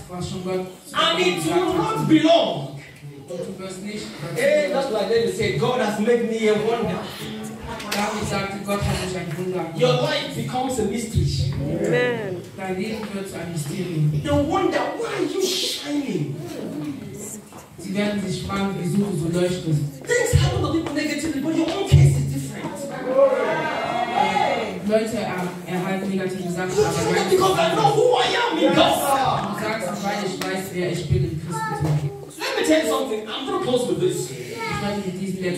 was schon Gott And it will not be long. Und du wirst nicht. Hey, that's like David said, God has made me a wonder. David sagte, Gott hat mich ein Wunder gemacht. Your life becomes a mystery. Amen. Dein Leben wird zu einem Mysterium. You wonder, why are you shining? Sie werden sich fragen, wieso du so leuchtest. Things happen to people negatively, but your own case is different. Leute erhalten negative Sachen, You aber do that because I know who I am in God. du sagst es, weil ich weiß, wer ich bin in Christus. Let me tell you something. I'm going to close with this. Ich möchte mit diesem